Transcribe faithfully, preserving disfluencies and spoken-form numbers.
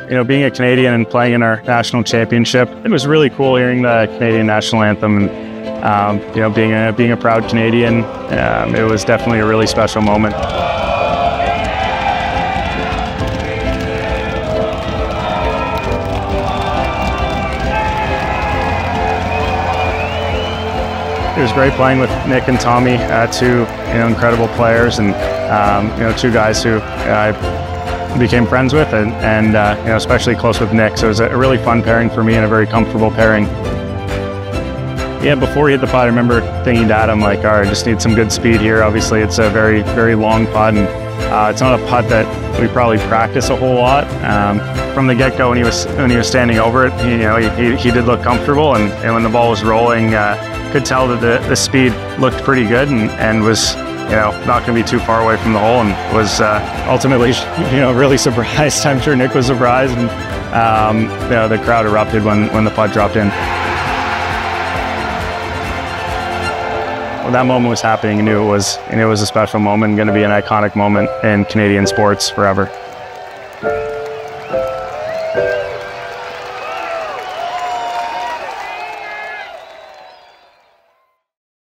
you know, being a Canadian and playing in our national championship, it was really cool hearing the Canadian national anthem. And, um, you know, being a being a proud Canadian, um, it was definitely a really special moment. It was great playing with Nick and Tommy, uh, two you know incredible players, and um, you know two guys who I became friends with, and, and uh, you know especially close with Nick. So it was a really fun pairing for me and a very comfortable pairing. Yeah, before he hit the putt, I remember thinking to Adam, like, all right, I just need some good speed here. Obviously, it's a very very long putt, and uh, it's not a putt that we probably practice a whole lot. Um, from the get-go, when he was when he was standing over it, he, you know, he, he did look comfortable, and, and when the ball was rolling, uh, could tell that the, the speed looked pretty good, and, and was you know not going to be too far away from the hole, and was uh, ultimately you know really surprised. I'm sure Nick was surprised, and um, you know the crowd erupted when when the putt dropped in. When that moment was happening, I knew it was and it was a special moment, going to be an iconic moment in Canadian sports forever.